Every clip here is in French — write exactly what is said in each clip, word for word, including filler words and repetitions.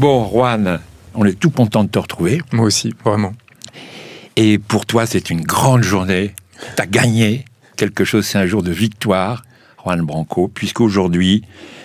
Bon, Juan, on est tout content de te retrouver. Moi aussi, vraiment. Et pour toi, c'est une grande journée. Tu as gagné quelque chose, c'est un jour de victoire, Juan Branco, puisqu'aujourd'hui,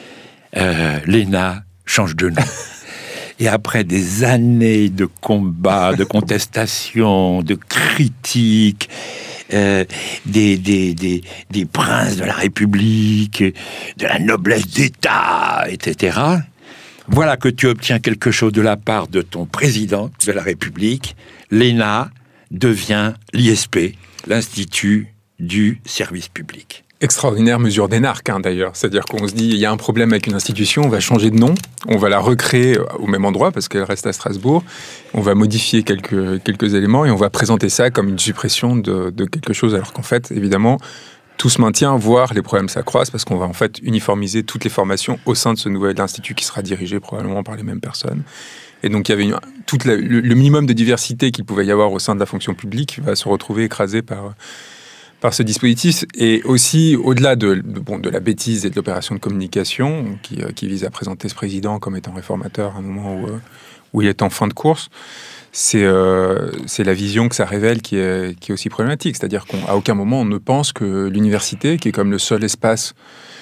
euh, l'E N A change de nom. Et après des années de combats, de contestations, de critiques, euh, des, des, des, des princes de la République, de la noblesse d'État, et cetera, voilà que tu obtiens quelque chose de la part de ton président de la République. L'E N A devient l'I S P, l'Institut du service public. Extraordinaire mesure d'énarque, hein, d'ailleurs. C'est-à-dire qu'on se dit, il y a un problème avec une institution, on va changer de nom, on va la recréer au même endroit, parce qu'elle reste à Strasbourg, on va modifier quelques, quelques éléments, et on va présenter ça comme une suppression de, de quelque chose, alors qu'en fait, évidemment, tout se maintient, voire les problèmes s'accroissent, parce qu'on va en fait uniformiser toutes les formations au sein de ce nouvel institut qui sera dirigé probablement par les mêmes personnes. Et donc, il y avait une, toute la, le, le minimum de diversité qu'il pouvait y avoir au sein de la fonction publique va se retrouver écrasé par... par ce dispositif, et aussi au-delà de, de, bon, de la bêtise et de l'opération de communication qui, euh, qui vise à présenter ce président comme étant réformateur à un moment où, euh, où il est en fin de course, c'est, euh, c'est la vision que ça révèle qui est, qui est aussi problématique. C'est-à-dire qu'à aucun moment on ne pense que l'université, qui est comme le seul espace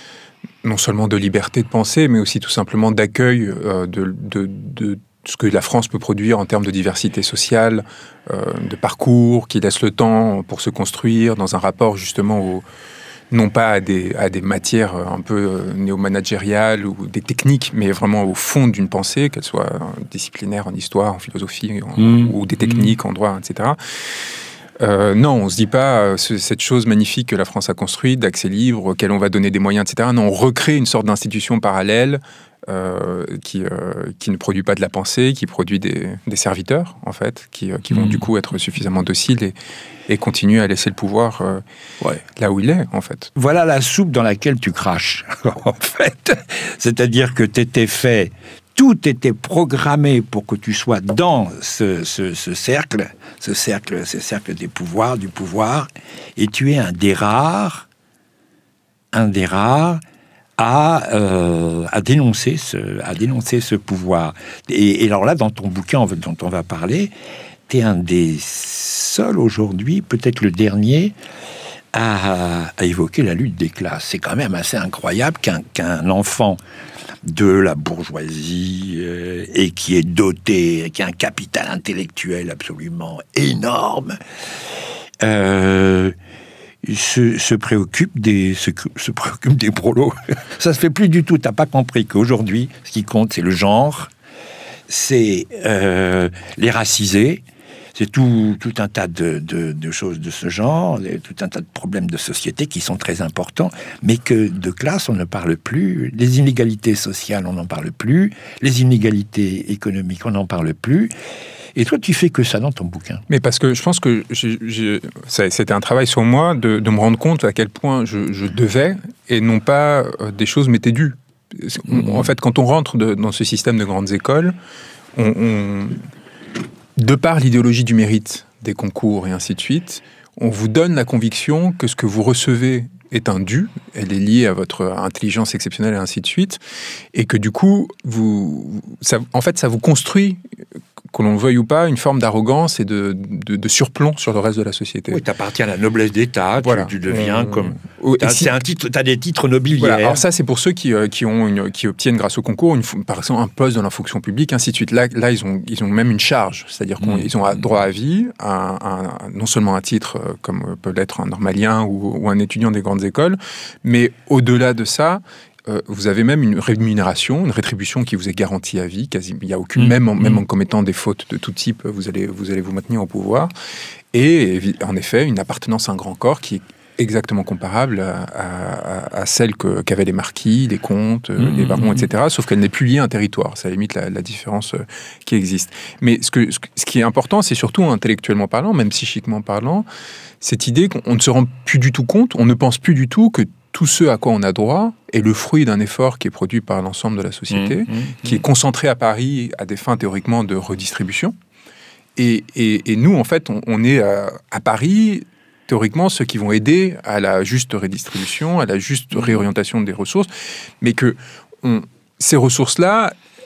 non seulement de liberté de pensée, mais aussi tout simplement d'accueil euh, de, de, de ce que la France peut produire en termes de diversité sociale, euh, de parcours, qui laisse le temps pour se construire dans un rapport justement au, non pas à des, à des matières un peu néo-managériales ou des techniques, mais vraiment au fond d'une pensée, qu'elle soit disciplinaire en histoire, en philosophie, en, mmh. ou des techniques mmh. en droit, et cetera. Euh, non, on ne se dit pas euh, ce, cette chose magnifique que la France a construite, d'accès libre, auquel on va donner des moyens, et cetera. Non, on recrée une sorte d'institution parallèle euh, qui, euh, qui ne produit pas de la pensée, qui produit des, des serviteurs, en fait, qui, euh, qui vont mmh. du coup être suffisamment dociles et, et continuer à laisser le pouvoir euh, ouais. là où il est, en fait. Voilà la soupe dans laquelle tu craches, en fait. C'est-à-dire que tu étais fait... Tout était programmé pour que tu sois dans ce, ce, ce cercle, ce cercle, ce cercle des pouvoirs, du pouvoir, et tu es un des rares, un des rares à, euh, à dénoncer ce, à dénoncer ce pouvoir. Et, et alors là, dans ton bouquin dont on va parler, tu es un des seuls aujourd'hui, peut-être le dernier, à, à évoquer la lutte des classes. C'est quand même assez incroyable qu'un, qu'un enfant de la bourgeoisie euh, et qui est doté, qui a un capital intellectuel absolument énorme, euh, se, se préoccupe des se, se préoccupe des prolos. Ça se fait plus du tout. T'as pas compris qu'aujourd'hui, ce qui compte, c'est le genre, c'est euh, les racisés. C'est tout, tout un tas de, de, de choses de ce genre, tout un tas de problèmes de société qui sont très importants, mais que de classe, on ne parle plus. Les inégalités sociales, on n'en parle plus. Les inégalités économiques, on n'en parle plus. Et toi, tu fais que ça dans ton bouquin. Mais parce que je pense que j'ai, j'ai, ça, c'était un travail sur moi de, de me rendre compte à quel point je, je devais, et non pas euh, des choses m'étaient dues. Mmh. En fait, quand on rentre de, dans ce système de grandes écoles, on... on de par l'idéologie du mérite, des concours et ainsi de suite, on vous donne la conviction que ce que vous recevez est un dû, elle est liée à votre intelligence exceptionnelle et ainsi de suite, et que du coup, vous, ça, en fait, ça vous construit, que l'on le veuille ou pas, une forme d'arrogance et de, de, de surplomb sur le reste de la société. Oui, tu appartiens à la noblesse d'État, voilà. tu, tu deviens euh, comme... T'as, si, c'est un titre, t'as des titres nobiliaires. Voilà. Alors ça, c'est pour ceux qui, euh, qui, ont une, qui obtiennent grâce au concours, une, par exemple, un poste dans la fonction publique, ainsi de suite. Là, là ils, ont, ils ont même une charge, c'est-à-dire qu'ils mmh. ont droit à vie, à, à, non seulement un titre euh, comme peut l'être un normalien ou, ou un étudiant des grandes écoles, mais au-delà de ça, vous avez même une rémunération, une rétribution qui vous est garantie à vie. Quasi, il n'y a aucune, mmh. même, en, même en commettant des fautes de tout type, vous allez, vous allez vous maintenir au pouvoir. Et en effet, une appartenance à un grand corps qui est exactement comparable à, à, à celle que, qu'avaient les marquis, les comtes, mmh. les barons, et cetera. Sauf qu'elle n'est plus liée à un territoire. Ça limite la, la différence qui existe. Mais ce, que, ce qui est important, c'est surtout intellectuellement parlant, même psychiquement parlant, cette idée qu'on ne se rend plus du tout compte, on ne pense plus du tout que tout ce à quoi on a droit est le fruit d'un effort qui est produit par l'ensemble de la société, mmh, mmh, qui est concentré à Paris à des fins théoriquement de redistribution. Et, et, et nous, en fait, on, on est à, à Paris, théoriquement, ceux qui vont aider à la juste redistribution, à la juste réorientation des ressources, mais que on, ces ressources-là,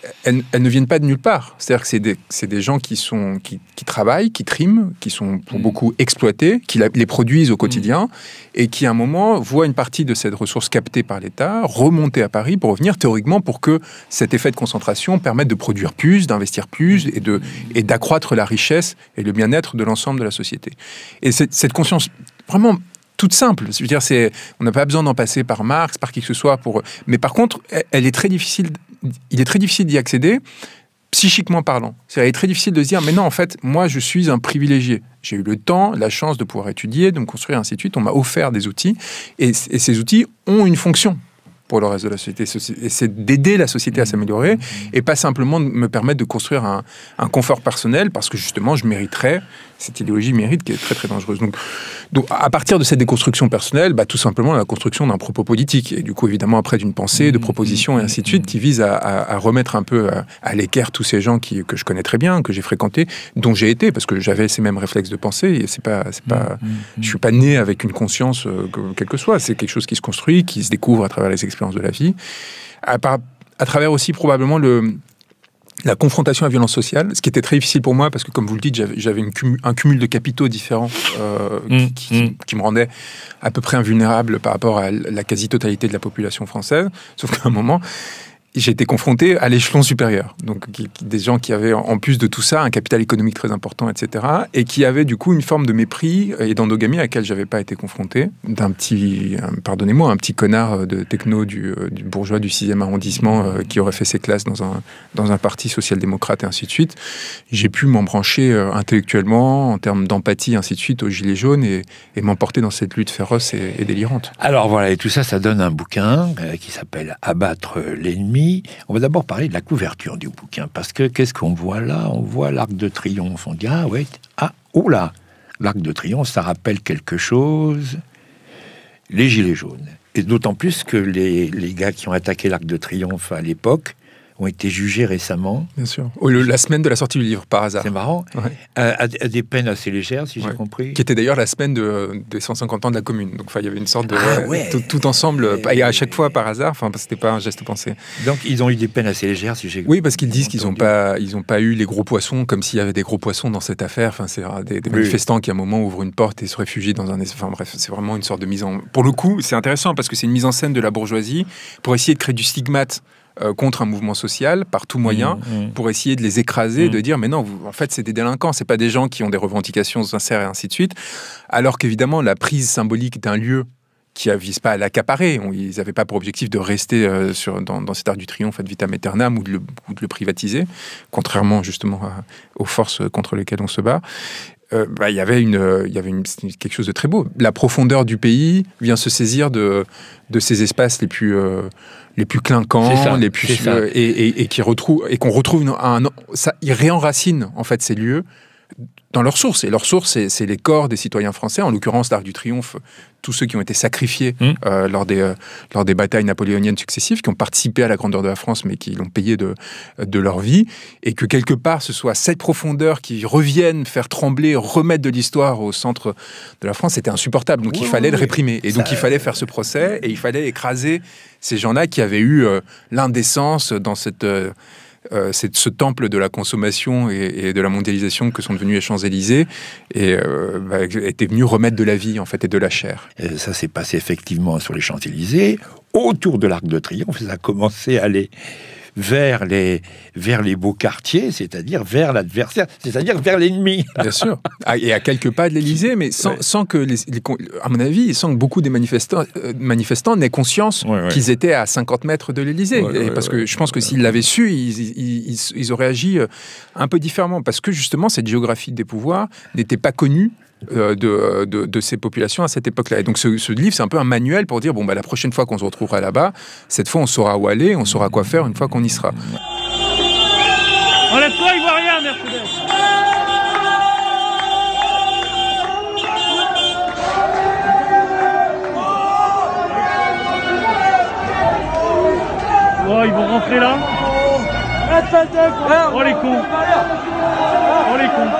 elles, elles ne viennent pas de nulle part. C'est-à-dire que c'est des, c'est des gens qui, sont, qui, qui travaillent, qui triment, qui sont pour mmh. beaucoup exploités, qui la, les produisent au quotidien, mmh. et qui, à un moment, voient une partie de cette ressource captée par l'État remonter à Paris pour revenir, théoriquement, pour que cet effet de concentration permette de produire plus, d'investir plus, et, de, et d'accroître la richesse et le bien-être de l'ensemble de la société. Et cette, cette conscience, vraiment... toute simple. Je veux dire, c'est, on n'a pas besoin d'en passer par Marx, par qui que ce soit. Pour... Mais par contre, elle est très difficile, il est très difficile d'y accéder, psychiquement parlant. C'est, il est très difficile de se dire, mais non, en fait, moi, je suis un privilégié. J'ai eu le temps, la chance de pouvoir étudier, de me construire, ainsi de suite. On m'a offert des outils. Et, et ces outils ont une fonction pour le reste de la société. Et c'est d'aider la société à s'améliorer et pas simplement de me permettre de construire un, un confort personnel parce que justement, je mériterais, cette idéologie mérite qui est très très dangereuse. Donc, donc à partir de cette déconstruction personnelle, bah, tout simplement la construction d'un propos politique et du coup évidemment après d'une pensée, de propositions et ainsi de suite qui vise à, à, à remettre un peu à, à l'équerre tous ces gens qui, que je connais très bien, que j'ai fréquentés, dont j'ai été parce que j'avais ces mêmes réflexes de pensée et c'est pas, c'est pas, je suis pas né avec une conscience euh, quelle que soit, c'est quelque chose qui se construit, qui se découvre à travers les expériences de la vie, à, à travers aussi probablement le la confrontation à la violence sociale, ce qui était très difficile pour moi, parce que comme vous le dites, j'avais, j'avais une cum, un cumul de capitaux différents euh, mmh, qui, qui, mmh. qui me rendait à peu près invulnérable par rapport à la quasi-totalité de la population française. Sauf qu'à un moment, j'ai été confronté à l'échelon supérieur. Donc, qui, qui, des gens qui avaient, en plus de tout ça, un capital économique très important, et cetera. Et qui avaient, du coup, une forme de mépris et d'endogamie à laquelle je n'avais pas été confronté. D'un petit, pardonnez-moi, un petit connard de techno du, du bourgeois du sixième arrondissement euh, qui aurait fait ses classes dans un, dans un parti social-démocrate et ainsi de suite. J'ai pu m'en brancher euh, intellectuellement, en termes d'empathie, ainsi de suite, aux Gilets jaunes et, et m'emporter dans cette lutte féroce et, et délirante. Alors voilà, et tout ça, ça donne un bouquin euh, qui s'appelle « Abattre l'ennemi ». On va d'abord parler de la couverture du bouquin, parce que qu'est-ce qu'on voit là? On voit l'Arc de Triomphe. On dit, ah ouais, ah, oh là, l'Arc de Triomphe, ça rappelle quelque chose, les Gilets jaunes. Et d'autant plus que les, les gars qui ont attaqué l'Arc de Triomphe à l'époque ont été jugés récemment. Bien sûr. Oh, le, la semaine de la sortie du livre, par hasard. C'est marrant. Ouais. Euh, à, à des peines assez légères, si ouais. j'ai compris. Qui était d'ailleurs la semaine de, des cent cinquante ans de la Commune. Donc il y avait une sorte de... Ah, ouais, ouais. Tout, tout ensemble, et, et à chaque fois par hasard, enfin, c'était pas un geste pensé. Donc ils ont eu des peines assez légères, si j'ai compris. Oui, parce qu'ils disent qu'ils n'ont pas, ils ont pas eu les gros poissons, comme s'il y avait des gros poissons dans cette affaire. Enfin, c'est des, des oui. manifestants qui, à un moment, ouvrent une porte et se réfugient dans un... Enfin bref, c'est vraiment une sorte de mise en... Pour le coup, c'est intéressant, parce que c'est une mise en scène de la bourgeoisie pour essayer de créer du stigmate Euh, contre un mouvement social par tout moyen, mmh, mmh. pour essayer de les écraser, mmh. de dire mais non, vous, en fait c'est des délinquants, c'est pas des gens qui ont des revendications sincères et ainsi de suite, alors qu'évidemment la prise symbolique d'un lieu qui ne vise pas à l'accaparer, on, ils n'avaient pas pour objectif de rester euh, sur, dans, dans cet Arc du Triomphe ad vitam aeternam ou de le, ou de le privatiser, contrairement justement à, aux forces contre lesquelles on se bat. Euh, bah, y avait une, il y avait une, quelque chose de très beau. La profondeur du pays vient se saisir de, de ces espaces les plus, euh, les plus clinquants, ça, les plus, euh, et, et, et, qui retrouve, et qu'on retrouve un, un, ça, ils réenracinent en fait ces lieux dans leur source. Et leur source, c'est, c'est les corps des citoyens français, en l'occurrence l'Arc du Triomphe, tous ceux qui ont été sacrifiés mmh. euh, lors, des, euh, lors des batailles napoléoniennes successives, qui ont participé à la grandeur de la France, mais qui l'ont payé de, de leur vie, et que quelque part, ce soit cette profondeur qui revienne faire trembler, remettre de l'histoire au centre de la France, c'était insupportable. Donc oui, il fallait oui, le réprimer. Et ça... donc il fallait faire ce procès, et il fallait écraser ces gens-là qui avaient eu euh, l'indécence dans cette... Euh, Euh, c'est ce temple de la consommation et, et de la mondialisation que sont devenus les Champs-Élysées et euh, bah, étaient venus remettre de la vie en fait et de la chair. Et ça s'est passé effectivement sur les Champs-Élysées, autour de l'Arc de Triomphe. Ça a commencé à aller vers les, vers les beaux quartiers, c'est-à-dire vers l'adversaire, c'est-à-dire vers l'ennemi. Bien sûr. Et à quelques pas de l'Élysée, mais sans, ouais. sans que, les, les, à mon avis, sans que beaucoup des manifestants, euh, manifestants n'aient conscience ouais, ouais. qu'ils étaient à cinquante mètres de l'Élysée. Ouais, ouais, parce que ouais, je pense que ouais, s'ils l'avaient su, ils, ils, ils, ils auraient agi un peu différemment. Parce que justement, cette géographie des pouvoirs n'était pas connue Euh, de, de, de ces populations à cette époque-là. Et donc ce, ce livre, c'est un peu un manuel pour dire, bon, bah, la prochaine fois qu'on se retrouvera là-bas, cette fois, on saura où aller, on saura quoi faire une fois qu'on y sera. Enlève-toi, il voit rien, Mercedes. Oh, ils vont rentrer là. Oh, les cons. Oh, les cons.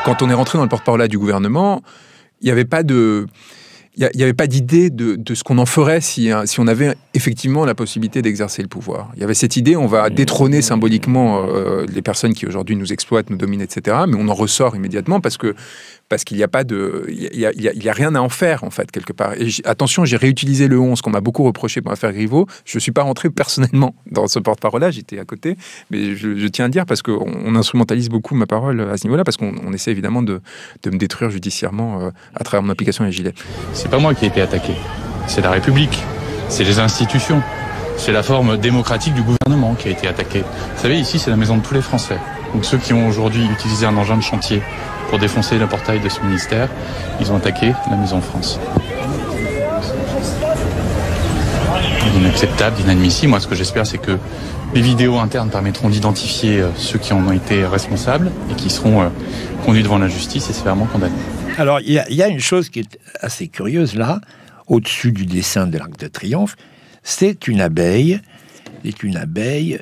quand on est rentré dans le porte-parole du gouvernement, il n'y avait pas de... Il n'y avait pas d'idée de, de ce qu'on en ferait si, si on avait effectivement la possibilité d'exercer le pouvoir. Il y avait cette idée, on va détrôner symboliquement euh, les personnes qui aujourd'hui nous exploitent, nous dominent, et cetera. Mais on en ressort immédiatement parce que parce qu'il n'y a pas de, il y a, il y a, il y a rien à en faire en fait quelque part. Et attention, j'ai réutilisé le onze qu'on m'a beaucoup reproché pour l'affaire Griveaux. Je ne suis pas rentré personnellement dans ce porte-parole-là, j'étais à côté, mais je, je tiens à dire parce qu'on on instrumentalise beaucoup ma parole à ce niveau-là parce qu'on on essaie évidemment de, de me détruire judiciairement euh, à travers mon application des gilets. C'est pas moi qui ai été attaqué, c'est la République, c'est les institutions, c'est la forme démocratique du gouvernement qui a été attaquée. Vous savez, ici, c'est la maison de tous les Français. Donc ceux qui ont aujourd'hui utilisé un engin de chantier pour défoncer le portail de ce ministère, ils ont attaqué la Maison France. Inacceptable, inadmissible. Moi, ce que j'espère, c'est que les vidéos internes permettront d'identifier ceux qui en ont été responsables et qui seront conduits devant la justice et sévèrement condamnés. Alors, il y, y a une chose qui est assez curieuse là, au-dessus du dessin de l'Arc de Triomphe, c'est une abeille, c'est une abeille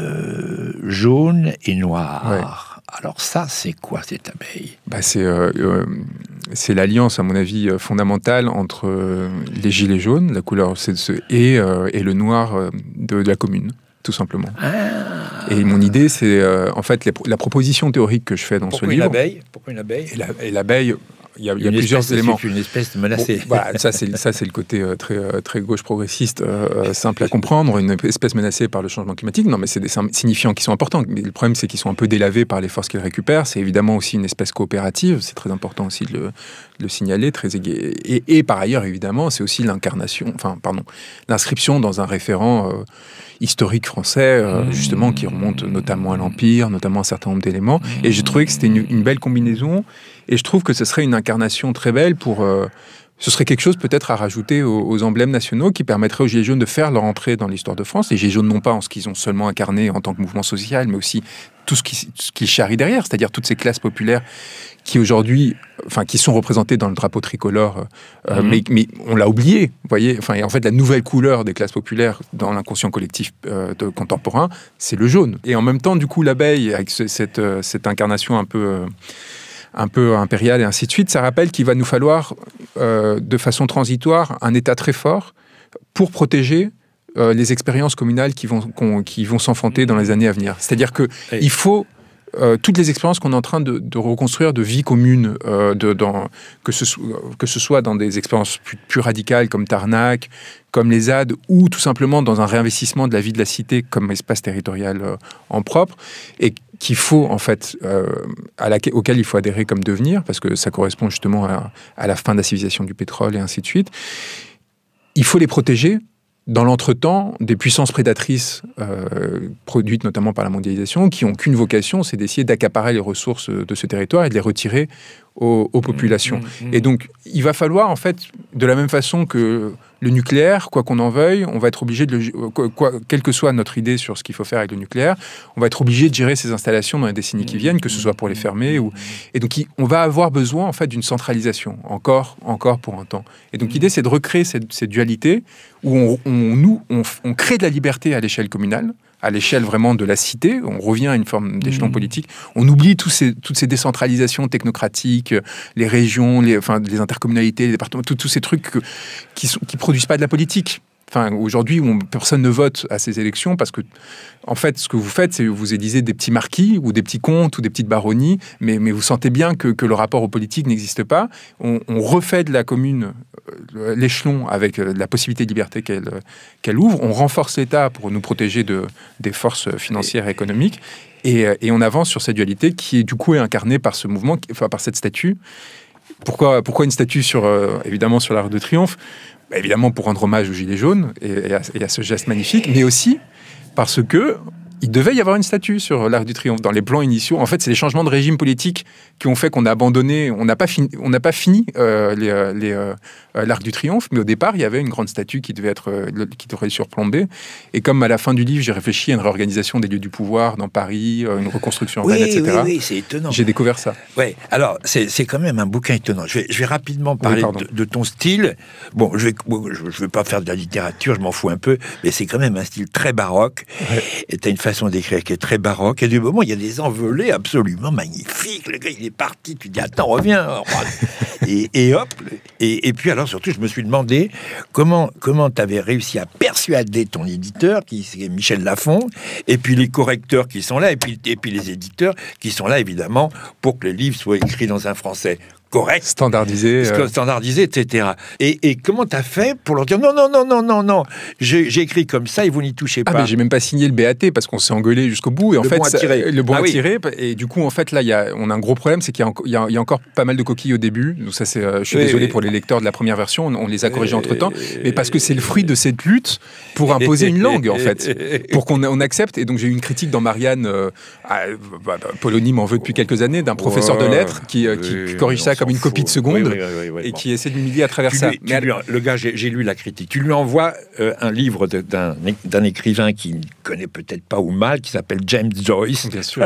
euh, jaune et noire. Ouais. Alors ça, c'est quoi cette abeille ? Bah c'est euh, euh, c'est l'alliance, à mon avis, fondamentale entre euh, les gilets jaunes, la couleur c'est, c'est, et, euh, et le noir euh, de, de la commune, tout simplement. Ah. Et mon idée, c'est euh, en fait les, la proposition théorique que je fais dans Pourquoi ce livre. Pourquoi une abeille ? Pourquoi une abeille ? Et, la, et l'abeille. Il y a, il y a plusieurs espèce, éléments. C'est une espèce menacée. Bon, voilà, ça, c'est, ça, c'est le côté euh, très, euh, très gauche progressiste, euh, simple à comprendre. Une espèce menacée par le changement climatique. Non, mais c'est des signifiants qui sont importants. Mais le problème, c'est qu'ils sont un peu délavés par les forces qu'ils récupèrent. C'est évidemment aussi une espèce coopérative. C'est très important aussi de le, de le signaler. Très éga... et, et par ailleurs, évidemment, c'est aussi l'incarnation, enfin, pardon, l'inscription dans un référent euh, historique français, euh, mmh. justement, qui remonte notamment à l'Empire, notamment à un certain nombre d'éléments. Mmh. Et j'ai trouvé que c'était une, une belle combinaison. Et je trouve que ce serait une incarnation très belle pour... Euh, ce serait quelque chose peut-être à rajouter aux, aux emblèmes nationaux qui permettrait aux Gilets jaunes de faire leur entrée dans l'histoire de France. Les Gilets jaunes, non pas en ce qu'ils ont seulement incarné en tant que mouvement social, mais aussi tout ce qui, ce qui charrie derrière, c'est-à-dire toutes ces classes populaires qui aujourd'hui, enfin, qui sont représentées dans le drapeau tricolore, euh, mmh. mais, mais on l'a oublié, vous voyez. Enfin, et en fait, la nouvelle couleur des classes populaires dans l'inconscient collectif euh, de, contemporain, c'est le jaune. Et en même temps, du coup, l'abeille, avec ce, cette, euh, cette incarnation un peu... Euh, un peu impérial et ainsi de suite, ça rappelle qu'il va nous falloir, euh, de façon transitoire, un État très fort pour protéger euh, les expériences communales qui vont, qu'on, qui vont s'enfanter dans les années à venir. C'est-à-dire qu'il faut... Euh, toutes les expériences qu'on est en train de, de reconstruire de vie commune, euh, de, dans, que, ce, que ce soit dans des expériences plus, plus radicales comme Tarnac, comme les Z A D, ou tout simplement dans un réinvestissement de la vie de la cité comme espace territorial euh, en propre, et qu'il faut, en fait, euh, à laquelle, auquel il faut adhérer comme devenir, parce que ça correspond justement à, à la fin de la civilisation du pétrole et ainsi de suite. Il faut les protéger. Dans l'entretemps, des puissances prédatrices euh, produites notamment par la mondialisation, qui n'ont qu'une vocation, c'est d'essayer d'accaparer les ressources de ce territoire et de les retirer aux, aux populations. Mmh, mmh. Et donc, il va falloir, en fait, de la même façon que le nucléaire, quoi qu'on en veuille, on va être obligé de le, quoi, quoi, quelle que soit notre idée sur ce qu'il faut faire avec le nucléaire, on va être obligé de gérer ces installations dans les décennies qui viennent, que ce soit pour les fermer ou... Et donc, on va avoir besoin, en fait, d'une centralisation, encore, encore pour un temps. Et donc, l'idée, c'est de recréer cette, cette dualité où on, on, nous, on, on crée de la liberté à l'échelle communale, à l'échelle vraiment de la cité, on revient à une forme d'échelon mmh. politique, on oublie tous ces, toutes ces décentralisations technocratiques, les régions, les, enfin, les intercommunalités, les départements, tous ces trucs que, qui ne qui produisent pas de la politique. Enfin, aujourd'hui, on, personne ne vote à ces élections parce que, en fait, ce que vous faites, c'est que vous élisez des petits marquis ou des petits comtes ou des petites baronnies, mais, mais vous sentez bien que, que le rapport aux politiques n'existe pas. On, on refait de la commune euh, l'échelon avec euh, la possibilité de liberté qu'elle, qu'elle ouvre. On renforce l'État pour nous protéger de, des forces financières et économiques. Et, et on avance sur cette dualité qui, est, du coup, est incarnée par ce mouvement, enfin, par cette statue. Pourquoi, pourquoi une statue sur, euh, évidemment, sur l'Arc de Triomphe ? Bah, évidemment pour rendre hommage aux Gilets jaunes et, et, à, et à ce geste magnifique, mais aussi parce que il devait y avoir une statue sur l'Arc du Triomphe. Dans les plans initiaux, en fait, c'est les changements de régime politique qui ont fait qu'on a abandonné, on n'a pas fini, on n'a pas fini euh, les, les, euh, euh, l'Arc du Triomphe, mais au départ, il y avait une grande statue qui devait être, euh, qui devrait surplomber. Et comme à la fin du livre, j'ai réfléchi à une réorganisation des lieux du pouvoir dans Paris, euh, une reconstruction urbaine, oui, et cetera. Oui, oui, c'est étonnant. J'ai découvert ça. Ouais. Alors, c'est, c'est quand même un bouquin étonnant. Je vais, je vais rapidement parler oui, de, de ton style. Bon, je vais, je, je vais pas faire de la littérature, je m'en fous un peu, mais c'est quand même un style très baroque. Ouais. Et t'as une façon d'écrire qui est très baroque. Et du moment, il y a des envolées absolument magnifiques. Le gars, il est parti. Tu dis, attends, reviens. et, et hop. Et, et puis, alors, surtout, je me suis demandé comment, comment t'avais réussi à persuader ton éditeur, qui c'est Michel Lafon, et puis les correcteurs qui sont là, et puis, et puis les éditeurs qui sont là, évidemment, pour que le livre soit écrit dans un français correct, standardisé, euh... standardisé, et cetera. Et, et comment t'as fait pour leur dire non, non, non, non, non, non, j'ai, j'ai écrit comme ça et vous n'y touchez pas. Ah, mais j'ai même pas signé le B A T parce qu'on s'est engueulé jusqu'au bout. Et en le fait, bon à tirer. le bon ah, à oui. tirer. Et du coup, en fait, là, y a, on a un gros problème, c'est qu'il y a, il y a, il y a encore pas mal de coquilles au début. Donc ça, c'est, euh, je suis oui, désolé oui. pour les lecteurs de la première version, on, on les a corrigés entre temps, mais parce que c'est le fruit de cette lutte pour imposer une langue, en fait, pour qu'on on accepte. Et donc j'ai eu une critique dans Marianne, euh, à, bah, Polony m'en veut depuis quelques années, d'un professeur wow. de lettres qui, euh, qui, qui corrige ça comme une copie de seconde. Oui, oui, oui, oui, et bon. qui essaie de m'humilier à travers tu ça. Lui, mais lui, le gars, j'ai, j'ai lu la critique. Tu lui envoies euh, un livre de, d'un, d'un écrivain qui ne connaît peut-être pas ou mal, qui s'appelle James Joyce. Bien sûr.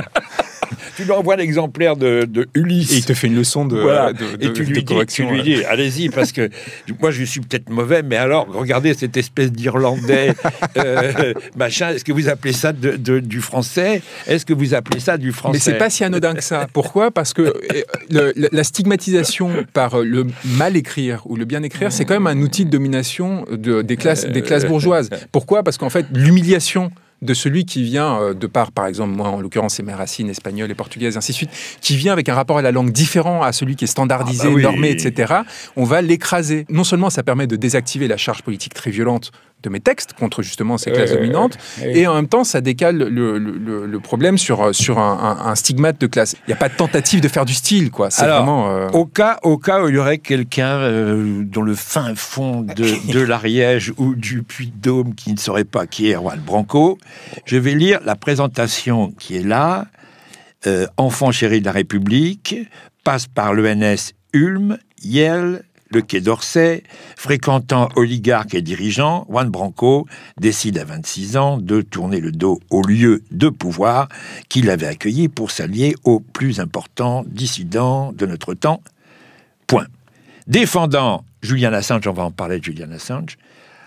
Tu lui envoies l'exemplaire de, de Ulysse. Et il te fait une leçon de, voilà. de, de, et tu de, lui de correction. Dis, tu lui dis, allez-y, parce que moi, je suis peut-être mauvais, mais alors, regardez cette espèce d'Irlandais, euh, machin, est-ce que vous appelez ça de, de, du français ? Est-ce que vous appelez ça du français ? Mais c'est pas si anodin que ça. Pourquoi ? Parce que le, la stigmatisation par le mal écrire ou le bien écrire, c'est quand même un outil de domination de, des, classes, des classes bourgeoises. Pourquoi ? Parce qu'en fait, l'humiliation de celui qui vient, euh, de par, par exemple, moi, en l'occurrence, c'est mes racines espagnoles et portugaises, et ainsi de suite, qui vient avec un rapport à la langue différent à celui qui est standardisé, ah bah oui. normé, et cetera, on va l'écraser. Non seulement ça permet de désactiver la charge politique très violente de mes textes contre justement ces classes euh, dominantes, euh, et en même temps, ça décale le, le, le problème sur, sur un, un, un stigmate de classe. Il n'y a pas de tentative de faire du style, quoi. C'est Alors, vraiment... Euh... Au, cas, au cas où il y aurait quelqu'un euh, dans le fin fond de, de l'Ariège ou du Puy-de-Dôme qui ne saurait pas qui est Juan Branco, je vais lire la présentation qui est là. Euh, enfant chéri de la République, passe par l'E N S Ulm, Yale, le Quai d'Orsay, fréquentant oligarques et dirigeants, Juan Branco décide à vingt-six ans de tourner le dos au lieu de pouvoir qu'il avait accueilli pour s'allier aux plus importants dissidents de notre temps. Point. Défendant Julian Assange, on va en parler de Julian Assange,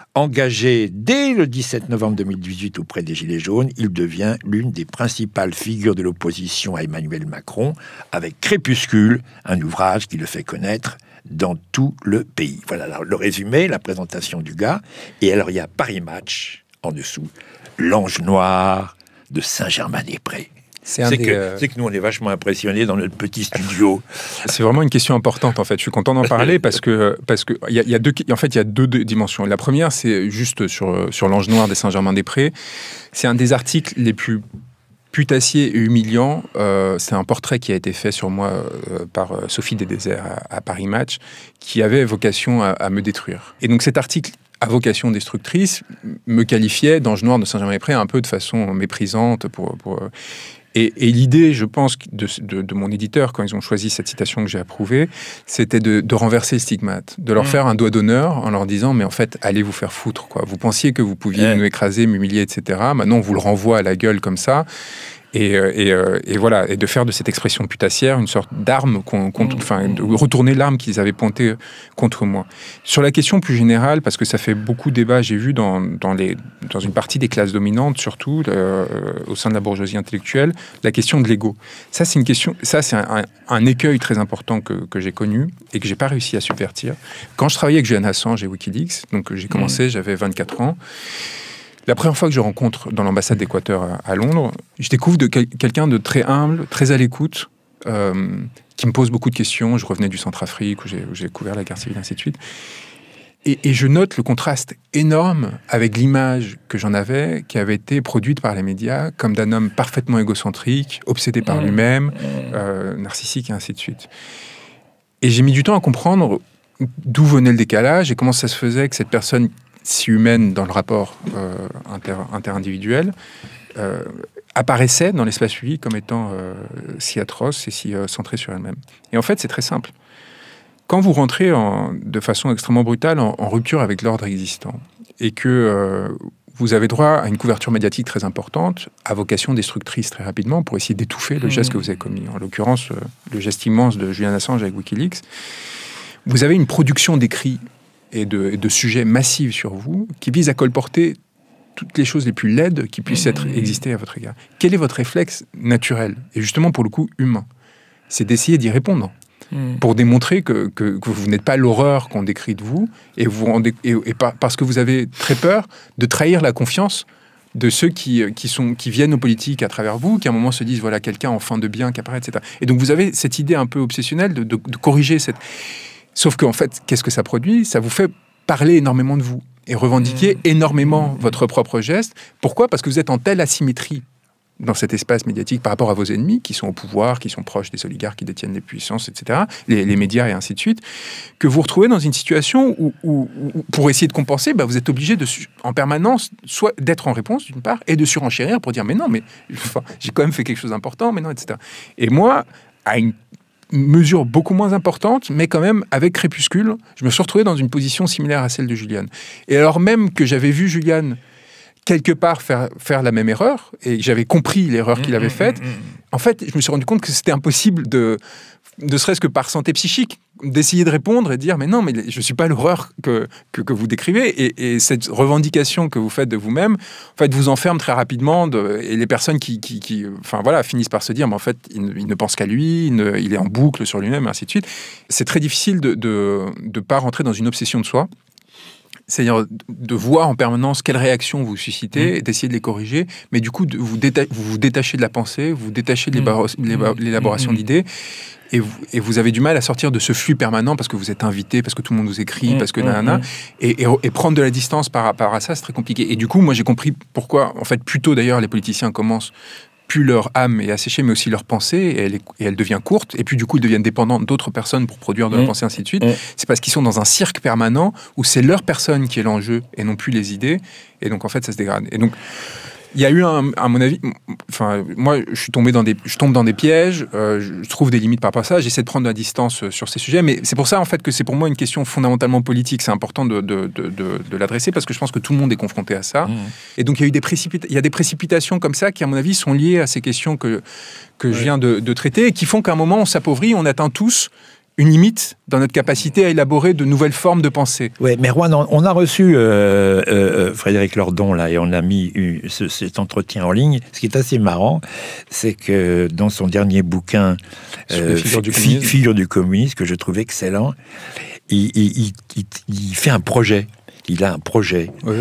engagé dès le dix-sept novembre deux mille dix-huit auprès des Gilets jaunes, il devient l'une des principales figures de l'opposition à Emmanuel Macron, avec Crépuscule, un ouvrage qui le fait connaître dans tout le pays. Voilà le résumé, la présentation du gars. Et alors, il y a Paris Match, en dessous, l'Ange Noir de Saint-Germain-des-Prés. C'est, c'est, que, euh... c'est que nous, on est vachement impressionnés dans notre petit studio. C'est vraiment une question importante, en fait. Je suis content d'en parler parce que, parce que y a, y a deux, en fait, il y a deux, deux dimensions. La première, c'est juste sur, sur l'Ange Noir de Saint-Germain-des-Prés. C'est un des articles les plus putassiers et humiliants. Euh, c'est un portrait qui a été fait sur moi euh, par euh, Sophie Desdésert à, à Paris Match, qui avait vocation à, à me détruire. Et donc cet article à vocation destructrice me qualifiait d'Ange Noir de Saint-Germain-des-Prés un peu de façon méprisante pour... pour Et, et l'idée, je pense, de, de, de mon éditeur, quand ils ont choisi cette citation que j'ai approuvée, c'était de, de renverser le stigmate, de leur mmh. faire un doigt d'honneur en leur disant, mais en fait, allez vous faire foutre, quoi. Vous pensiez que vous pouviez ouais. nous écraser, m'humilier, et cetera. Maintenant, on vous le renvoie à la gueule comme ça. Et, et, et voilà, et de faire de cette expression putassière une sorte d'arme, contre, mmh. enfin, de retourner l'arme qu'ils avaient pointée contre moi. Sur la question plus générale, parce que ça fait beaucoup débat, j'ai vu dans, dans, les, dans une partie des classes dominantes, surtout euh, au sein de la bourgeoisie intellectuelle, la question de l'ego. Ça, c'est une question, ça, c'est un, un, un écueil très important que, que j'ai connu et que j'ai pas réussi à subvertir. Quand je travaillais avec Julian Assange et Wikileaks, donc j'ai commencé, mmh. j'avais vingt-quatre ans. La première fois que je rencontre dans l'ambassade d'Équateur à, à Londres, je découvre de quel, quelqu'un de très humble, très à l'écoute, euh, qui me pose beaucoup de questions. Je revenais du Centrafrique, où j'ai, où j'ai couvert la guerre civile, ainsi de suite. Et, et je note le contraste énorme avec l'image que j'en avais, qui avait été produite par les médias, comme d'un homme parfaitement égocentrique, obsédé par lui-même, euh, narcissique, et ainsi de suite. Et j'ai mis du temps à comprendre d'où venait le décalage et comment ça se faisait que cette personne si humaine dans le rapport euh, inter, interindividuel, euh, apparaissait dans l'espace public comme étant euh, si atroce et si euh, centrée sur elle-même. Et en fait, c'est très simple. quand vous rentrez en, de façon extrêmement brutale en, en rupture avec l'ordre existant et que euh, vous avez droit à une couverture médiatique très importante, à vocation destructrice très rapidement, pour essayer d'étouffer le geste mmh. que vous avez commis. En l'occurrence, euh, le geste immense de Julian Assange avec Wikileaks. Vous avez une production d'écrits et de, et de sujets massifs sur vous qui vise à colporter toutes les choses les plus laides qui puissent être, exister à votre égard. Quel est votre réflexe naturel, et justement pour le coup humain? C'est d'essayer d'y répondre. Mmh. Pour démontrer que, que, que vous n'êtes pas l'horreur qu'on décrit de vous, et, vous rendez, et, et par, parce que vous avez très peur de trahir la confiance de ceux qui, qui, sont, qui viennent aux politiques à travers vous, qui à un moment se disent, voilà, quelqu'un enfin de bien qui apparaît, et cetera. Et donc vous avez cette idée un peu obsessionnelle de, de, de corriger cette... Sauf qu'en fait, qu'est-ce que ça produit? Ça vous fait parler énormément de vous, et revendiquer mmh. énormément mmh. votre propre geste. Pourquoi? Parce que vous êtes en telle asymétrie dans cet espace médiatique par rapport à vos ennemis, qui sont au pouvoir, qui sont proches des oligarques, qui détiennent les puissances, et cetera, les, les médias et ainsi de suite, que vous retrouvez dans une situation où, où, où pour essayer de compenser, bah, vous êtes obligé de, en permanence, soit d'être en réponse, d'une part, et de surenchérir pour dire, mais non, mais enfin, j'ai quand même fait quelque chose d'important, mais non, et cetera. Et moi, à une mesure beaucoup moins importante, mais quand même, avec Crépuscule, je me suis retrouvé dans une position similaire à celle de Julian. Et alors même que j'avais vu Julian quelque part faire, faire la même erreur, et j'avais compris l'erreur qu'il avait faite, en fait, je me suis rendu compte que c'était impossible de, ne serait-ce que par santé psychique, d'essayer de répondre et de dire, mais non, mais je ne suis pas l'horreur que, que, que vous décrivez, et, et cette revendication que vous faites de vous-même, en fait, vous enferme très rapidement, de, et les personnes qui, qui, qui enfin, voilà, finissent par se dire, mais en fait, il ne, il ne pense qu'à lui, il, ne, il est en boucle sur lui-même, et ainsi de suite. C'est très difficile de ne de, de pas rentrer dans une obsession de soi, c'est-à-dire de voir en permanence quelles réactions vous suscitez, mmh. et d'essayer de les corriger, mais du coup, de vous, déta- vous vous détachez de la pensée, vous vous détachez de mmh. l'élaboration mmh. d'idées, et vous, et vous avez du mal à sortir de ce flux permanent parce que vous êtes invité, parce que tout le monde vous écrit, mmh. parce que nanana, mmh. et, et, et prendre de la distance par rapport à ça, c'est très compliqué. Et du coup, moi, j'ai compris pourquoi, en fait, plus tôt d'ailleurs, les politiciens commencent, plus leur âme est asséchée, mais aussi leur pensée, et elle, est, et elle devient courte, et puis du coup, ils deviennent dépendants d'autres personnes pour produire de la mmh. pensée, ainsi de suite. Mmh. C'est parce qu'ils sont dans un cirque permanent où c'est leur personne qui est l'enjeu, et non plus les idées, et donc en fait, ça se dégrade. Et donc, il y a eu, un, à mon avis, enfin, moi, je suis tombé dans des, je tombe dans des pièges, euh, je trouve des limites par rapport à ça, j'essaie de prendre de la distance sur ces sujets, mais c'est pour ça, en fait, que c'est pour moi une question fondamentalement politique. C'est important de, de, de, de, de l'adresser, parce que je pense que tout le monde est confronté à ça. Mmh. Et donc, il y a eu des précipita- il y a des précipitations comme ça qui, à mon avis, sont liées à ces questions que, que ouais. je viens de, de traiter, et qui font qu'à un moment, on s'appauvrit, on atteint tous une limite dans notre capacité à élaborer de nouvelles formes de pensée. Oui, mais Juan, on a reçu euh, euh, Frédéric Lordon, là, et on a mis eu, ce, cet entretien en ligne. Ce qui est assez marrant, c'est que dans son dernier bouquin, euh, Figure du communisme, Figure du communisme, que je trouve excellent, il, il, il, il, il fait un projet. Il a un projet, oui.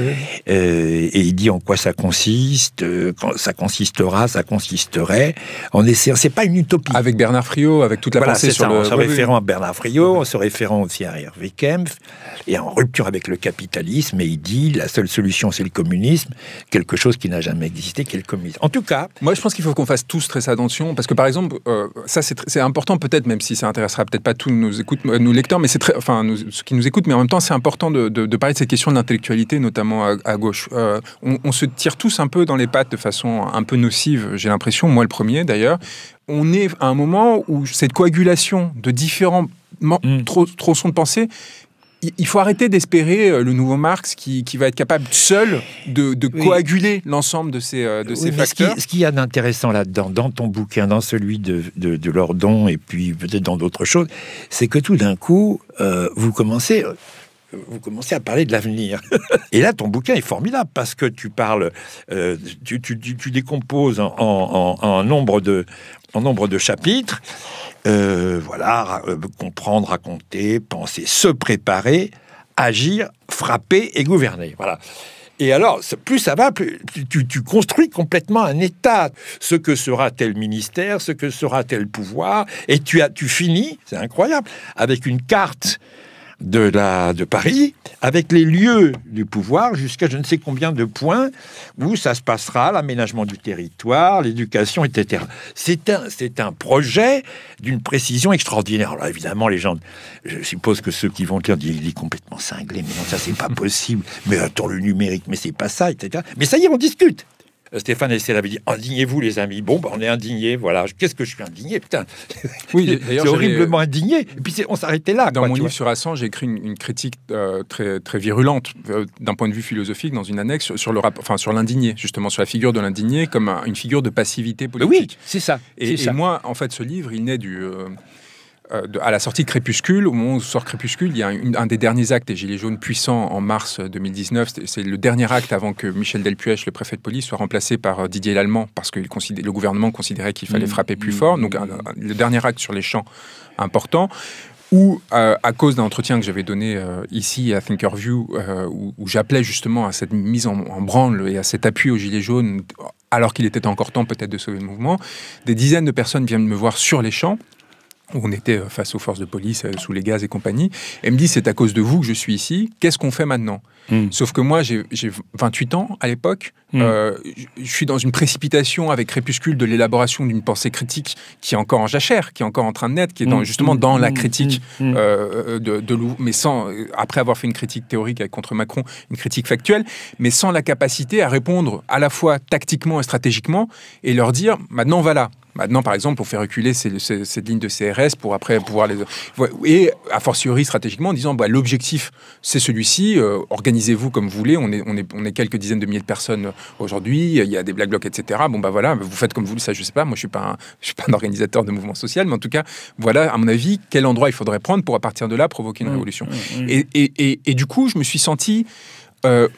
euh, et il dit en quoi ça consiste, euh, ça consistera, ça consisterait, en essayant, c'est pas une utopie. Avec Bernard Friot, avec toute la voilà, pensée sur ça, le... en se référant à Bernard Friot, en se référant aussi à Hervé Kempf, et en rupture avec le capitalisme, et il dit, la seule solution, c'est le communisme, quelque chose qui n'a jamais existé, qui est le communisme. En tout cas... Moi, je pense qu'il faut qu'on fasse tous très attention, parce que, par exemple, euh, ça, c'est, c'est important, peut-être, même si ça intéressera peut-être pas tous nos, écoute, nos lecteurs, mais c'est très... Enfin, nous, ceux qui nous écoutent, mais en même temps, c'est important de, de, de parler de cette question de l'intellectualité, notamment à, à gauche. Euh, on, on se tire tous un peu dans les pattes de façon un peu nocive, j'ai l'impression, moi le premier d'ailleurs. On est à un moment où cette coagulation de différents mm. tronçons de pensée, il faut arrêter d'espérer le nouveau Marx qui, qui va être capable seul de, de oui. coaguler l'ensemble de ces, de oui, ces facteurs. Ce, qui, ce qu'il y a d'intéressant là-dedans, dans ton bouquin, dans celui de, de, de Lordon, et puis peut-être dans d'autres choses, c'est que tout d'un coup, euh, vous commencez... vous commencez à parler de l'avenir. Et là, ton bouquin est formidable, parce que tu parles, euh, tu, tu, tu décomposes en, en, en, nombre de, en nombre de chapitres. Euh, voilà, euh, comprendre, raconter, penser, se préparer, agir, frapper et gouverner. Voilà. Et alors, plus ça va, plus tu, tu construis complètement un État. Ce que sera tel ministère, ce que sera tel pouvoir. Et tu, as, tu finis, c'est incroyable, avec une carte de, la, de Paris, avec les lieux du pouvoir, jusqu'à je ne sais combien de points où ça se passera, l'aménagement du territoire, l'éducation, et cetera. C'est un, c'est un projet d'une précision extraordinaire. Alors évidemment, les gens, je suppose que ceux qui vont dire, il est complètement cinglé, mais non, ça c'est pas possible, mais attends, le numérique, mais c'est pas ça, et cetera. Mais ça y est, on discute. Stéphane Hessel avait dit « Indignez-vous, les amis ». Bon, ben, on est indignés, voilà. Qu'est-ce que je suis indigné, putain. Oui, d'ailleurs, c'est horriblement indigné. Et puis, on s'arrêtait là. Dans quoi, mon livre vois. sur Assange, j'ai écrit une, une critique euh, très, très virulente, euh, d'un point de vue philosophique, dans une annexe, sur, sur, le rap- enfin, sur l'indigné, justement, sur la figure de l'indigné comme un, une figure de passivité politique. Oui, c'est ça. Et, c'est et ça. moi, en fait, ce livre, il naît du... Euh, Euh, de, à la sortie de Crépuscule, au moment où sort Crépuscule, il y a un, un des derniers actes des Gilets jaunes puissants en mars deux mille dix-neuf. C'est, c'est le dernier acte avant que Michel Delpuech, le préfet de police, soit remplacé par euh, Didier Lallemand, parce que considé, le gouvernement considérait qu'il fallait mmh, frapper plus mmh, fort. Donc, un, un, le dernier acte sur les champs important, où, euh, à cause d'un entretien que j'avais donné euh, ici à Thinkerview, euh, où, où j'appelais justement à cette mise en, en branle et à cet appui aux Gilets jaunes, alors qu'il était encore temps peut-être de sauver le mouvement, des dizaines de personnes viennent me voir sur les champs, où on était face aux forces de police, sous les gaz et compagnie, et me dit, c'est à cause de vous que je suis ici, qu'est-ce qu'on fait maintenant ? mmh. Sauf que moi, j'ai, j'ai vingt-huit ans à l'époque, mmh. euh, je suis dans une précipitation avec Crépuscule de l'élaboration d'une pensée critique qui est encore en jachère, qui est encore en train de naître, qui est dans, justement mmh. dans la critique, mmh. euh, de, de l'ou- mais sans, après avoir fait une critique théorique avec, contre Macron, une critique factuelle, mais sans la capacité à répondre à la fois tactiquement et stratégiquement, et leur dire, maintenant, voilà. Maintenant, par exemple, on fait reculer ces, ces, cette ligne de C R S pour après pouvoir les... Et a fortiori stratégiquement en disant bah, l'objectif, c'est celui-ci, euh, organisez-vous comme vous voulez, on est, on, est, on est quelques dizaines de milliers de personnes aujourd'hui, il y a des Black Blocs, et cetera. Bon, bah voilà, vous faites comme vous voulez, ça je sais pas, moi je suis pas un, je suis pas un organisateur de mouvement social, mais en tout cas, voilà, à mon avis, quel endroit il faudrait prendre pour à partir de là provoquer une mmh, révolution. Mmh, mmh. Et, et, et, et du coup, je me suis senti euh,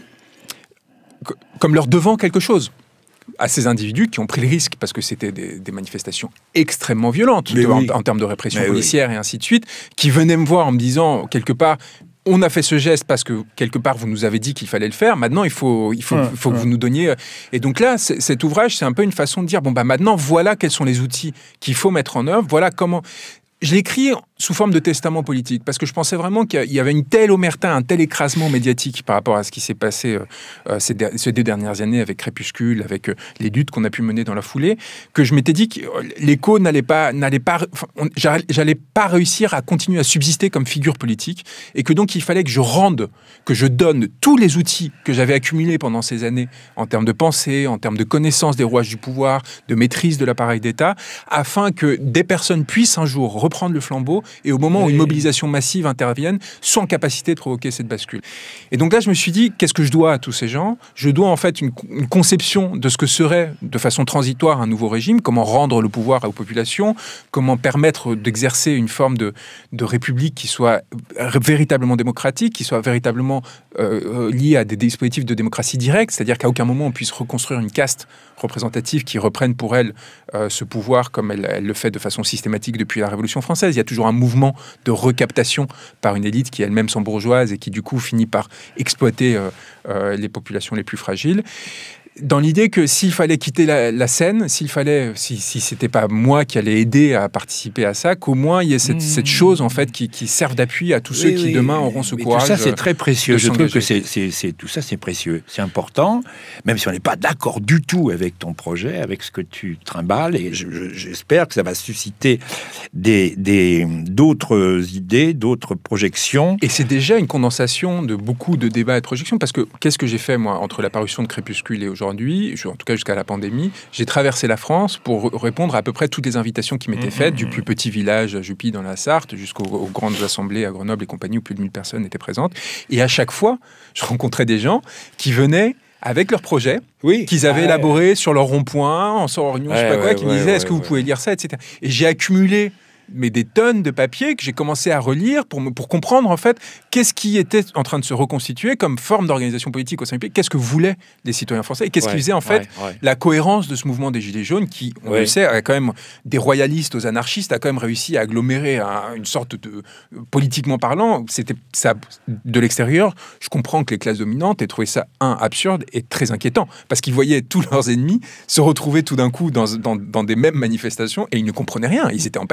comme leur devant quelque chose à ces individus qui ont pris le risque, parce que c'était des, des manifestations extrêmement violentes de, oui. en, en termes de répression Mais policière oui. et ainsi de suite, qui venaient me voir en me disant, quelque part, on a fait ce geste parce que, quelque part, vous nous avez dit qu'il fallait le faire, maintenant, il faut, il faut, hum, faut hum. que vous nous donniez... Et donc là, cet ouvrage, c'est un peu une façon de dire, bon, bah maintenant, voilà quels sont les outils qu'il faut mettre en œuvre, voilà comment... Je l'ai écrit sous forme de testament politique, parce que je pensais vraiment qu'il y avait une telle omerta, un tel écrasement médiatique par rapport à ce qui s'est passé euh, ces, de- ces deux dernières années avec Crépuscule, avec euh, les luttes qu'on a pu mener dans la foulée, que je m'étais dit que l'écho n'allait pas, n'allait pas, enfin, on, j'allais pas réussir à continuer à subsister comme figure politique, et que donc il fallait que je rende, que je donne tous les outils que j'avais accumulés pendant ces années, en termes de pensée, en termes de connaissance des rouages du pouvoir, de maîtrise de l'appareil d'État, afin que des personnes puissent un jour reprendre le flambeau, et au moment où une mobilisation massive intervienne, sont en capacité de provoquer cette bascule. Et donc là, je me suis dit, qu'est-ce que je dois à tous ces gens ? Je dois en fait une, une conception de ce que serait, de façon transitoire, un nouveau régime, comment rendre le pouvoir aux populations, comment permettre d'exercer une forme de, de république qui soit véritablement démocratique, qui soit véritablement euh, liée à des dispositifs de démocratie directe, c'est-à-dire qu'à aucun moment on puisse reconstruire une caste représentative qui reprenne pour elle euh, ce pouvoir comme elle, elle le fait de façon systématique depuis la Révolution française. Il y a toujours un mouvement de recaptation par une élite qui elle-même sont bourgeoises et qui du coup finit par exploiter euh, euh, les populations les plus fragiles. Dans l'idée que s'il fallait quitter la, la scène, s'il fallait, si, si c'était pas moi qui allais aider à participer à ça, qu'au moins il y ait cette, mmh. cette chose en fait qui, qui serve d'appui à tous oui, ceux qui oui, demain auront ce courage. Tout ça c'est très précieux. Je trouve que c'est, c'est, c'est tout ça c'est précieux, c'est important, même si on n'est pas d'accord du tout avec ton projet, avec ce que tu trimbales, et je, je, j'espère que ça va susciter des, des d'autres idées, d'autres projections. Et c'est déjà une condensation de beaucoup de débats et de projections, parce que qu'est-ce que j'ai fait moi entre la parution de Crépuscule et aujourd'hui? Aujourd'hui, en tout cas jusqu'à la pandémie, j'ai traversé la France pour répondre à peu près toutes les invitations qui m'étaient faites, du plus petit village à Jupy dans la Sarthe jusqu'aux aux grandes assemblées à Grenoble et compagnie où plus de mille personnes étaient présentes. Et à chaque fois, je rencontrais des gens qui venaient avec leurs projets, oui. qu'ils avaient ah, élaborés ouais. sur leur rond-point, en sort réunion, ouais, je sais pas quoi, ouais, qui ouais, me disaient ouais, est-ce que ouais, vous pouvez lire ça, et cetera. Et j'ai accumulé mais des tonnes de papiers que j'ai commencé à relire pour, me, pour comprendre en fait qu'est-ce qui était en train de se reconstituer comme forme d'organisation politique au sein du pays, qu'est-ce que voulaient les citoyens français et qu'est-ce ouais, qui faisait en fait ouais, ouais. la cohérence de ce mouvement des Gilets jaunes qui, on ouais. le sait, a quand même des royalistes aux anarchistes, a quand même réussi à agglomérer un, une sorte de, politiquement parlant, c'était ça, de l'extérieur, je comprends que les classes dominantes aient trouvé ça, un, absurde et très inquiétant, parce qu'ils voyaient tous leurs ennemis se retrouver tout d'un coup dans, dans, dans des mêmes manifestations et ils ne comprenaient rien, ils étaient en panique. Et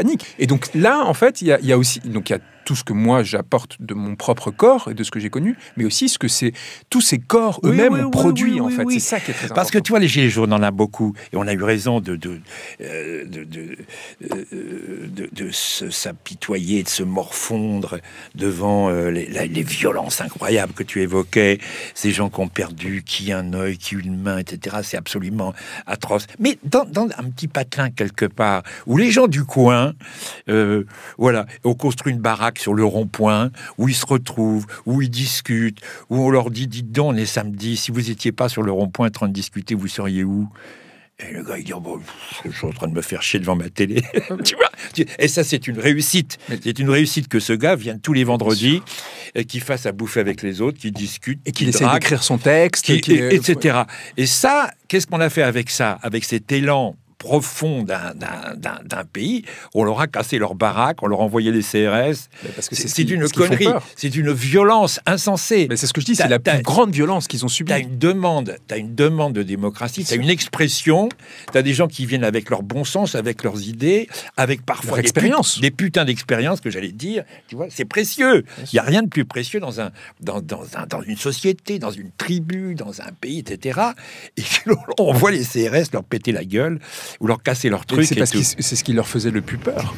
Et donc là, en fait, il y a, il y a aussi, donc il y a tout ce que moi j'apporte de mon propre corps et de ce que j'ai connu, mais aussi ce que c'est tous ces corps Oui, eux-mêmes oui, ont oui, produit, oui, en oui, fait. oui. C'est ça qui est très important. Parce que tu vois, les Gilets jaunes, on en a beaucoup, et on a eu raison de, de, euh, de, de, euh, de, de se- s'apitoyer, de se morfondre devant euh, les, la- les violences incroyables que tu évoquais, ces gens qui ont perdu, qui un œil, qui une main, et cetera. C'est absolument atroce. Mais dans, dans un petit patelin quelque part, où les gens du coin, euh, voilà, ont construit une baraque sur le rond-point, où ils se retrouvent, où ils discutent, où on leur dit, dites donc, on est samedi, si vous n'étiez pas sur le rond-point en train de discuter, vous seriez où? Et le gars, il dit, oh, bon, je suis en train de me faire chier devant ma télé. Tu vois. Et ça, c'est une réussite. C'est une réussite que ce gars vienne tous les vendredis, et qu'il fasse à bouffer avec les autres, qu'il discute, Et qu'il essaie d'écrire son texte, qui- qu'il- et- etc. Et ça, qu'est-ce qu'on a fait avec ça? Avec cet élan profond d'un- d'un d'un- d'un pays, on leur a cassé leur baraque, on leur a envoyé les C R S. Mais parce que C'est c'est ce c'est qui- une ce qui font connerie, peur. c'est une violence insensée. Mais c'est ce que je dis, T'as- c'est la t'as- plus grande violence qu'ils ont subie. Tu as une demande, t'as une demande de démocratie, tu as une expression, tu as des gens qui viennent avec leur bon sens, avec leurs idées, avec parfois Leur des, expérience. put- des putains d'expériences que j'allais te dire. Tu vois, c'est précieux. Il n'y a rien de plus précieux dans, un, dans, dans, un, dans une société, dans une tribu, dans un pays, et cetera. Et on voit les C R S leur péter la gueule ou leur casser leur Et truc. C'est et parce tout. que c'est ce qui leur faisait le plus peur.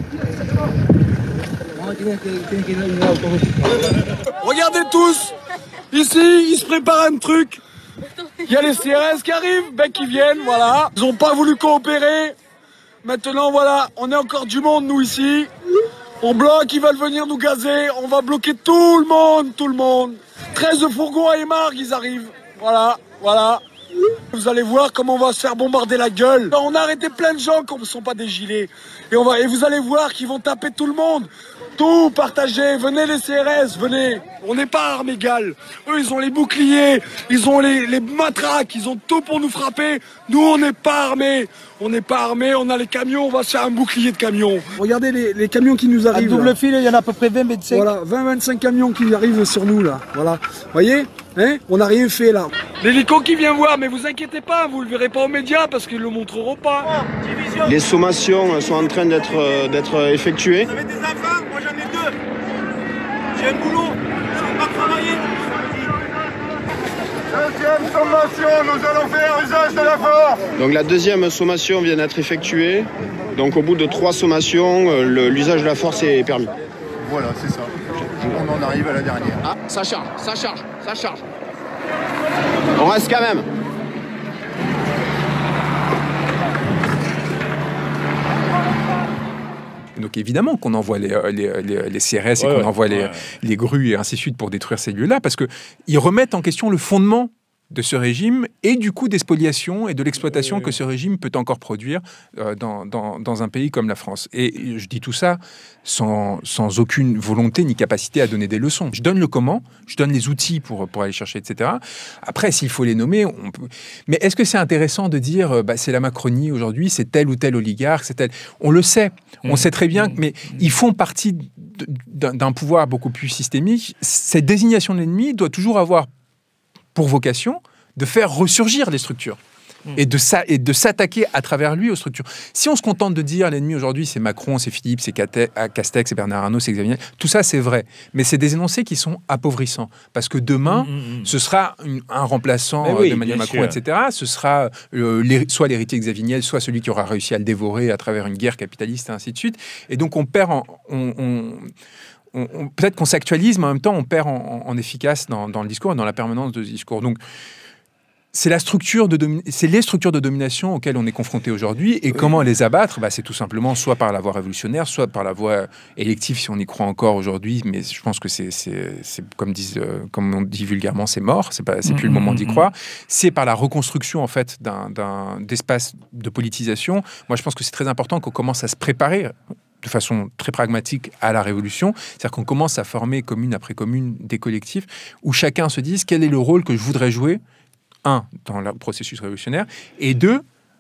Regardez tous, ici, il se prépare un truc. Il y a les C R S qui arrivent, ben qui viennent, voilà. Ils ont pas voulu coopérer. Maintenant, voilà, on est encore du monde, nous, ici. On bloque, ils veulent venir nous gazer. On va bloquer tout le monde, tout le monde. treize fourgons à Émargues, ils arrivent. Voilà, voilà. Vous allez voir comment on va se faire bombarder la gueule. On a arrêté plein de gens qui ne sont pas des gilets. Et, on va, et vous allez voir qu'ils vont taper tout le monde. Tout partager. Venez les C R S, venez. On n'est pas armes égales. Eux, ils ont les boucliers, ils ont les, les matraques, ils ont tout pour nous frapper. Nous, on n'est pas armés. On n'est pas armés, on a les camions, on va se faire un bouclier de camions. Regardez les, les camions qui nous À arrivent. double là. fil, il y en a à peu près vingt, vingt-cinq. Voilà, vingt vingt-cinq camions qui arrivent sur nous là. Voilà. Voyez, hein, on n'a rien fait là. L'hélico qui vient voir, mais vous inquiétez pas, vous le verrez pas aux médias parce qu'ils le montreront pas. Les sommations sont en train d'être euh, d'être effectuées. Vous avez des enfants, moi j'en ai deux. J'ai un boulot, je ne vais pas travailler. Deuxième sommation, nous allons faire usage de la force. Donc la deuxième sommation vient d'être effectuée. Donc au bout de trois sommations, euh, le- l'usage de la force est permis. Voilà, c'est ça. On en arrive à la dernière. Ah, ça charge, ça charge, ça charge. On reste quand même. Donc évidemment qu'on envoie les, euh, les, les, les C R S et Ouais, qu'on ouais, envoie les, ouais. les grues et ainsi de suite pour détruire ces lieux-là, parce qu'ils remettent en question le fondement de ce régime et du coup des spoliations et de l'exploitation que ce régime peut encore produire euh, dans, dans, dans un pays comme la France. Et je dis tout ça sans, sans aucune volonté ni capacité à donner des leçons. Je donne le comment, je donne les outils pour, pour aller chercher, et cetera. Après, s'il faut les nommer, on peut... Mais est-ce que c'est intéressant de dire euh, bah, c'est la Macronie aujourd'hui, c'est tel ou tel oligarque, c'est tel... On le sait, on Mmh. sait très bien, mais ils font partie d'un d'un pouvoir beaucoup plus systémique. Cette désignation de l'ennemi doit toujours avoir pour vocation de faire ressurgir les structures et de, sa- et de s'attaquer à travers lui aux structures. Si on se contente de dire l'ennemi aujourd'hui c'est Macron, c'est Philippe, c'est Cate- ah, Castex, c'est Bernard Arnault, c'est Xavier Niel, tout ça c'est vrai, mais c'est des énoncés qui sont appauvrissants parce que demain ce sera une- un remplaçant Mais euh, oui, d'Emmanuel bien Macron, sûr. et cetera. Ce sera euh, l'héri- soit l'héritier de Xavier Niel, soit celui qui aura réussi à le dévorer à travers une guerre capitaliste et ainsi de suite. Et donc on perd en... on- on- on- on- peut-être qu'on s'actualise, mais en même temps, on perd en, en- en efficace dans, dans le discours et dans la permanence de ce discours. Donc, c'est la structure de domi- c'est les structures de domination auxquelles on est confronté aujourd'hui. Et comment les abattre? Bah, c'est tout simplement soit par la voie révolutionnaire, soit par la voie élective, si on y croit encore aujourd'hui. Mais je pense que c'est, c'est, c'est comme, disent, euh, comme on dit vulgairement, c'est mort. C'est pas, c'est plus le moment d'y croire. C'est par la reconstruction en fait d'un, d'un d'espace de politisation. Moi, je pense que c'est très important qu'on commence à se préparer de façon très pragmatique à la révolution, c'est-à-dire qu'on commence à former commune après commune des collectifs où chacun se dise quel est le rôle que je voudrais jouer, un, dans le processus révolutionnaire, et deux,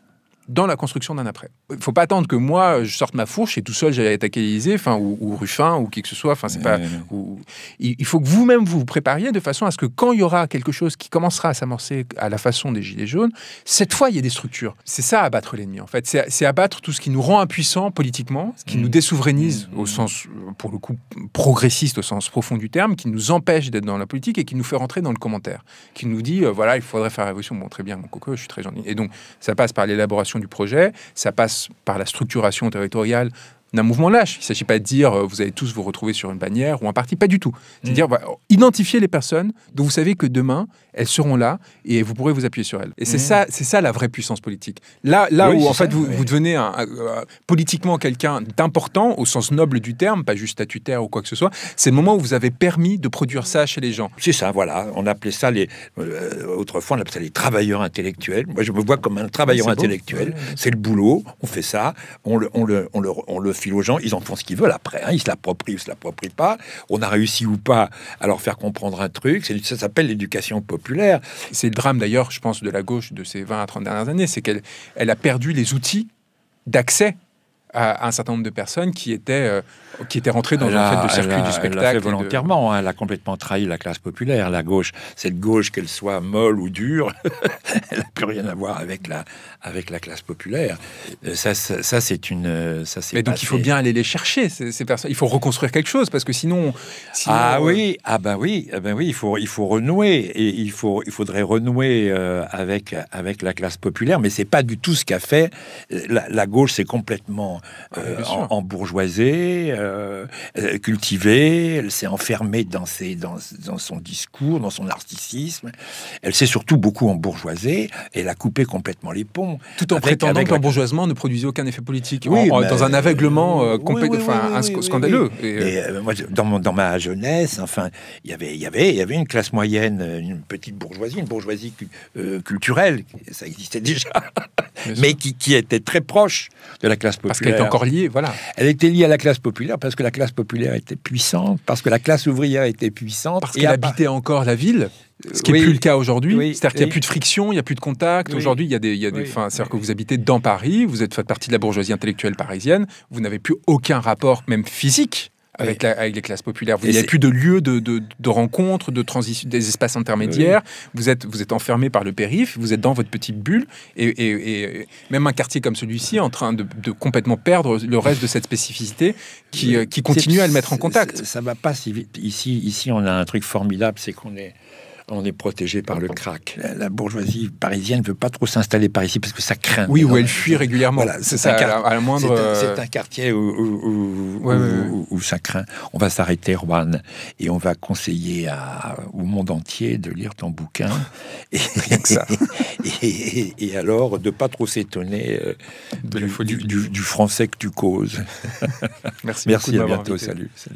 dans la construction d'un après. Il ne faut pas attendre que moi, je sorte ma fourche et tout seul, j'aille attaquer l'Élysée, enfin, ou, ou Ruffin, ou qui que ce soit. Enfin, c'est pas. Ou, il faut que vous-même vous vous prépariez de façon à ce que quand il y aura quelque chose qui commencera à s'amorcer à la façon des Gilets jaunes, cette fois, il y a des structures. C'est ça, abattre l'ennemi, en fait. C'est, c'est abattre tout ce qui nous rend impuissants politiquement, ce qui mmh. nous désouveraineise mmh. au sens, pour le coup, progressiste, au sens profond du terme, qui nous empêche d'être dans la politique et qui nous fait rentrer dans le commentaire, qui nous dit, euh, voilà, il faudrait faire la révolution. Bon, très bien, mon coco, je suis très gentil. Et donc, ça passe par l'élaboration du projet, ça passe par la structuration territoriale d'un mouvement lâche. Il ne s'agit pas de dire euh, vous allez tous vous retrouver sur une bannière ou un parti, pas du tout. C'est mmh. dire voilà, identifier les personnes dont vous savez que demain elles seront là et vous pourrez vous appuyer sur elles. Et c'est mmh. ça, c'est ça la vraie puissance politique. Là, là oui, où en fait ça, vous, oui. vous devenez un, un, un, politiquement quelqu'un d'important au sens noble du terme, pas juste statutaire ou quoi que ce soit. C'est le moment où vous avez permis de produire ça chez les gens. C'est ça, voilà. On appelait ça les euh, autrefois on appelait ça les travailleurs intellectuels. Moi, je me vois comme un travailleur oui, c'est intellectuel. Beau. C'est le boulot. On fait ça. On le, on le, on le, on le file aux gens. Ils en font ce qu'ils veulent après. Hein. Ils se l'approprient ou se l'approprient pas. On a réussi ou pas à leur faire comprendre un truc. C'est, ça s'appelle l'éducation populaire. C'est le drame d'ailleurs, je pense, de la gauche de ces vingt à trente dernières années. C'est qu'elle elle a perdu les outils d'accès à un certain nombre de personnes qui étaient, euh, qui étaient rentrées dans un fait de circuit a, du spectacle. Elle l'a fait volontairement, de... hein, elle a complètement trahi la classe populaire. La gauche, cette gauche, qu'elle soit molle ou dure, elle n'a plus rien à voir avec la, avec la classe populaire. Ça, ça, ça c'est une... Ça, c'est Mais donc passé. Il faut bien aller les chercher, ces, ces personnes. Il faut reconstruire quelque chose, parce que sinon... sinon ah euh... oui, ah ben oui, ah ben oui, il faut, il faut renouer, et il, faut, il faudrait renouer euh, avec, avec la classe populaire, mais c'est pas du tout ce qu'a fait la, la gauche, c'est complètement... Euh, ah, en, en bourgeoisée, euh, cultivée, elle s'est enfermée dans, ses, dans, dans son discours, dans son narcissisme. Elle s'est surtout beaucoup embourgeoisée. Elle a coupé complètement les ponts. Tout en avec, prétendant avec que l'embourgeoisement la... ne produisait aucun effet politique. Oui, en, mais... dans un aveuglement euh, complète, oui, oui, enfin, oui, un oui, scandaleux. Oui, oui. Et, et, euh, moi, dans, mon, dans ma jeunesse, enfin, il y avait, il y avait, il y avait une classe moyenne, une petite bourgeoisie, une bourgeoisie euh, culturelle, ça existait déjà, mais qui, qui était très proche de la classe populaire. Parce qu'elle était encore liée, voilà. Elle était liée à la classe populaire parce que la classe populaire était puissante, parce que la classe ouvrière était puissante. Parce qu'elle habitait encore la ville, ce qui n'est oui, plus le cas aujourd'hui. Oui, c'est-à-dire oui. qu'il n'y a plus de friction, il n'y a plus de contact. Oui. Aujourd'hui, il y a des... Il y a des oui. C'est-à-dire que vous habitez dans Paris, vous êtes, faites partie de la bourgeoisie intellectuelle parisienne, vous n'avez plus aucun rapport, même physique, avec, oui. la, avec les classes populaires. Vous, il n'y a plus de lieux de, de, de rencontres, de transition, des espaces intermédiaires. Oui. Vous êtes, vous êtes enfermé par le périph', vous êtes dans votre petite bulle. Et, et, et même un quartier comme celui-ci est en train de, de complètement perdre le reste de cette spécificité qui, oui. qui continue à le mettre en contact. Ça ne va pas si vite. Ici, ici, on a un truc formidable, c'est qu'on est... On est protégé par le crack. La, la bourgeoisie parisienne ne veut pas trop s'installer par ici parce que ça craint. Oui, où elle fuit régulièrement. Voilà, c'est, c'est, ça, quart... à la moindre... c'est, un, c'est un quartier où, où, où, ouais, où, ouais, où, ouais. où ça craint. On va s'arrêter, Rouen, et on va conseiller à, au monde entier de lire ton bouquin. Et, Rien que ça. et, et, et alors, de ne pas trop s'étonner euh, de du, du, du, du français que tu causes. Merci, Merci à bientôt. Invité. Salut. Salut.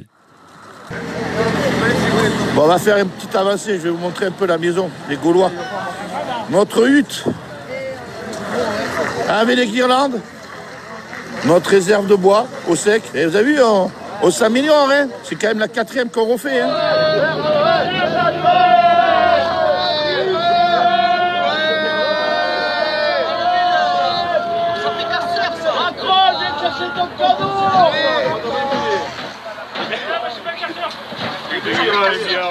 Bon, on va faire une petite avancée, je vais vous montrer un peu la maison, les Gaulois. Notre hutte, avec les guirlandes, notre réserve de bois au sec. Et vous avez vu, on, on s'améliore, hein. C'est quand même la quatrième qu'on refait. Hein. Il va,